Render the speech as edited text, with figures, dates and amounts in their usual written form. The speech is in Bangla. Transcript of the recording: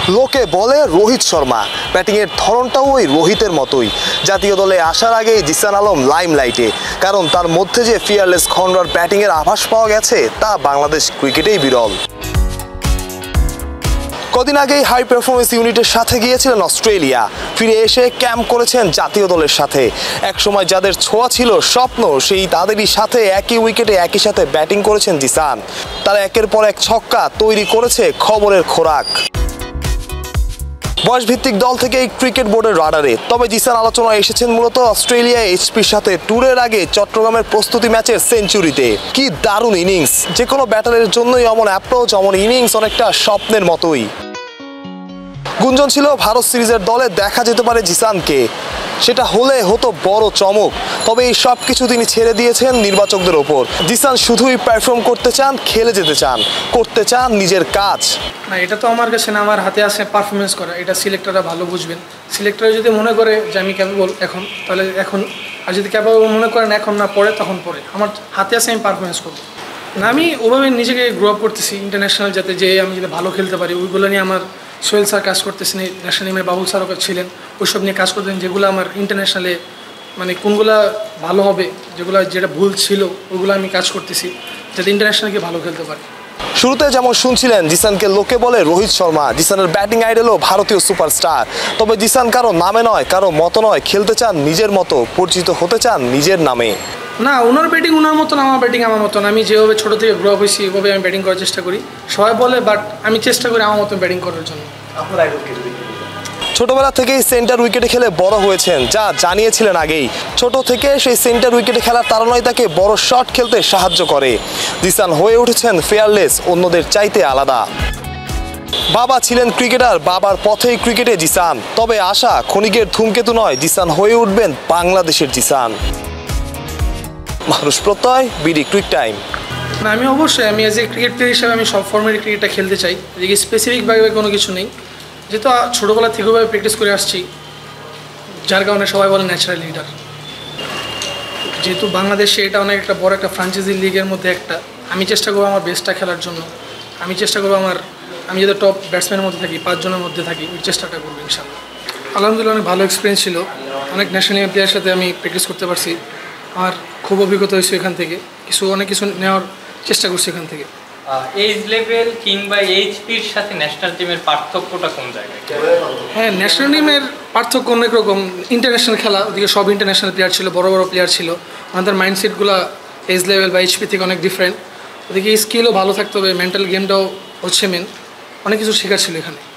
লোকে বলে রোহিত শর্মা, ব্যাটিংয়ের ধরনটাও ওই রোহিতের মতোই। জাতীয় দলে আসার আগেই জিসান আলম লাইমলাইটে, কারণ তার মধ্যে যে ফিয়ারলেস খন্ডার ব্যাটিংয়ের আভাস পাওয়া গেছে তা বাংলাদেশ ক্রিকেটেই বিরল। কদিন আগেই হাই পারফরমেন্স ইউনিটের সাথে গিয়েছিলেন অস্ট্রেলিয়া, ফিরে এসে ক্যাম্প করেছেন জাতীয় দলের সাথে। একসময় যাদের ছোঁয়া ছিল স্বপ্ন, সেই তাদেরই সাথে একই উইকেটে একই সাথে ব্যাটিং করেছেন জিসান। তারা একের পর এক ছক্কা তৈরি করেছে খবরের খোরাক। বয়সভিত্তিক দল থেকে এই ক্রিকেট বোর্ডের রাডারে, তবে জিসান আলোচনায় এসেছেন মূলত অস্ট্রেলিয়া এইচপির সাথে ট্যুরের আগে চট্টগ্রামের প্রস্তুতি ম্যাচের সেঞ্চুরিতে। কি দারুণ ইনিংস! যে কোনো ব্যাটারের জন্যই অমন অ্যাপ্রোচ, অমন ইনিংস অনেকটা স্বপ্নের মতোই। গুঞ্জন ছিল ভারত সিরিজের দলে দেখা যেতে পারে জিসানকে, সেটা হলে হতো বড় চমক। তবে এই সব কিছু তিনি ছেড়ে দিয়েছেন নির্বাচকদের ওপর। জিসান শুধুই পারফর্ম করতে চান, খেলে যেতে চান, করতে চান নিজের কাজ। না, এটা তো আমার কাছে না, আমার হাতে আছে পারফরমেন্স করা। এটা সিলেক্টররা ভালো বুঝবেন। সিলেক্টর যদি মনে করে যে আমি ক্যাপেবল এখন, তাহলে এখন, আর যদি ক্যাপেবল মনে করেন এখন না, পরে তখন পরে। আমার হাতে আছে, আমি পারফরমেন্স করবো না। আমি ওভাবে নিজেকে গ্রো আপ করতেছি ইন্টারন্যাশনাল, যাতে যে আমি যদি ভালো খেলতে পারি ওইগুলো নিয়ে আমার সোহেল স্যার কাজ করতেছেন, ন্যাশনাল টিমের বাবুল স্যারও ছিলেন, ওইসব নিয়ে কাজ করতেন, যেগুলো আমার ইন্টারন্যাশনালে মানে কোনগুলো ভালো হবে, যেটা ভুল ছিল ওইগুলো আমি কাজ করতেছি, যাতে ইন্টারন্যাশনালকে ভালো খেলতে পারি। শুরুতে যেমন শুনছিলেন জিসানকে লোকে বলে রোহিত শর্মা, জিসানের ব্যাটিং আইডলও ভারতীয় সুপারস্টার। তবে জিসান কারো নামে নয়, কারো মতো নয়, খেলতে চান নিজের মতো, পরিচিত হতে চান নিজের নামে। না, ওনার ব্যাটিং ওনার মতন, আমার ব্যাটিং আমার মতন। আমি যেভাবে ছোটো থেকে গ্রো আপ হয়েছি ওইভাবে আমি ব্যাটিং করার চেষ্টা করি। সবাই বলে, বাট আমি চেষ্টা করি আমার মতন ব্যাটিং করার জন্য। ছোটবেলা থেকেই সেন্টার উইকেটে খেলে বড় হয়েছেন, যা জানিয়েছিলেন আগেই। ছোট থেকে সেই সেন্টার উইকেটে খেলার তাড়নায় তাকে বড় শট খেলতে সাহায্য করে। জিসান হয়ে উঠেছেন ফেয়ারলেস, অন্যদের চাইতে আলাদা। বাবা ছিলেন ক্রিকেটার, বাবার পথেই ক্রিকেটে জিসান। তবে আশা ক্ষণিকের ধূমকেতু নয়, জিসান হয়ে উঠবেন বাংলাদেশের জিসান। মানুষ প্রত্যয়, বিডি ক্রিক টাইম। না, আমি অবশ্যই আমি এজ এ ক্রিকেট প্লেয়ার হিসাবে আমি সব ফর্মের ক্রিকেটটা খেলতে চাই। এদিকে স্পেসিফিকভাবে কোনো কিছু নেই, যেহেতু ছোটোবেলা থেকেভাবে প্র্যাকটিস করে আসছি, যার কারণে সবাই বলে ন্যাচারাল লিডার। যেহেতু বাংলাদেশে এটা অনেক একটা বড় একটা ফ্রাঞ্চাইজি লিগের মধ্যে একটা, আমি চেষ্টা করবো আমার বেস্টটা খেলার জন্য। আমি চেষ্টা করবো আমি যাতে টপ ব্যাটসম্যানের মধ্যে থাকি, 5 জনের মধ্যে থাকি, ওই চেষ্টাটা করবো ইনশাল্লাহ। আলহামদুলিল্লাহ, অনেক ভালো এক্সপিরিয়েন্স ছিল। অনেক ন্যাশনাল প্লেয়ারের সাথে আমি প্র্যাকটিস করতে পারছি। আমার খুব অভিজ্ঞতা হয়েছে এখান থেকে, অনেক কিছু নেওয়ার চেষ্টা করছি এখান থেকে। এইজ লেভেল কিংবা এইচপির সাথে ন্যাশনাল টিমের পার্থক্যটা কোন জায়গায়? হ্যাঁ, ন্যাশনাল টিমের পার্থক্য অনেক রকম। ইন্টারন্যাশনাল খেলা, ওদিকে সব ইন্টারন্যাশনাল প্লেয়ার ছিল, বড় বড় প্লেয়ার ছিল। আমাদের মাইন্ডসেটগুলো এইজ লেভেল বা এইচপি থেকে অনেক ডিফারেন্ট। ওদিকে স্কিলও ভালো থাকতে হবে, মেন্টাল গেমটাও হচ্ছে মেন। অনেক কিছু শেখার ছিল এখানে।